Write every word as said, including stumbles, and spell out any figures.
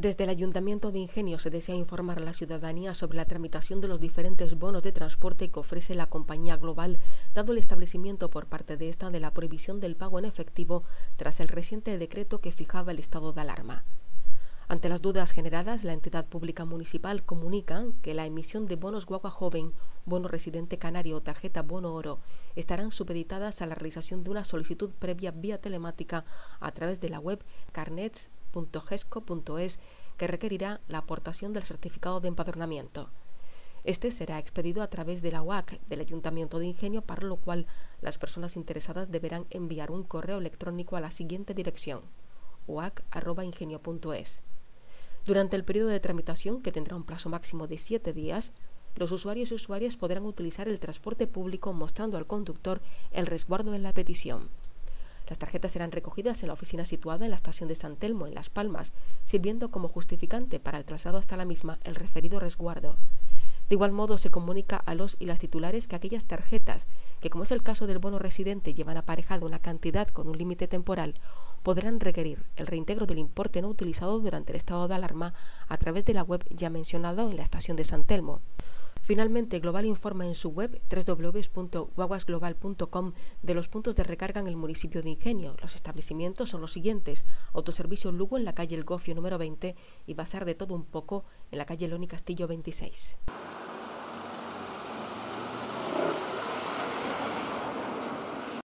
Desde el Ayuntamiento de Ingenio se desea informar a la ciudadanía sobre la tramitación de los diferentes bonos de transporte que ofrece la compañía Global, dado el establecimiento por parte de esta de la prohibición del pago en efectivo tras el reciente decreto que fijaba el estado de alarma. Ante las dudas generadas, la entidad pública municipal comunica que la emisión de bonos guagua joven, bono residente canario o tarjeta bono oro estarán supeditadas a la realización de una solicitud previa vía telemática a través de la web carnets punto gesco punto es, que requerirá la aportación del certificado de empadronamiento. Este será expedido a través de la U A C del Ayuntamiento de Ingenio, para lo cual las personas interesadas deberán enviar un correo electrónico a la siguiente dirección: u a c arroba ingenio punto es. Durante el periodo de tramitación, que tendrá un plazo máximo de siete días, los usuarios y usuarias podrán utilizar el transporte público mostrando al conductor el resguardo de la petición. Las tarjetas serán recogidas en la oficina situada en la estación de San Telmo, en Las Palmas, sirviendo como justificante para el traslado hasta la misma el referido resguardo. De igual modo, se comunica a los y las titulares que aquellas tarjetas que, como es el caso del bono residente, llevan aparejada una cantidad con un límite temporal, podrán requerir el reintegro del importe no utilizado durante el estado de alarma a través de la web ya mencionado en la estación de San Telmo. Finalmente, Global informa en su web doble u doble u doble u punto guaguas global punto com de los puntos de recarga en el municipio de Ingenio. Los establecimientos son los siguientes: Autoservicio Lugo en la calle El Gofio número veinte y Bazar de Todo Un Poco en la calle Loni Castillo veintiséis.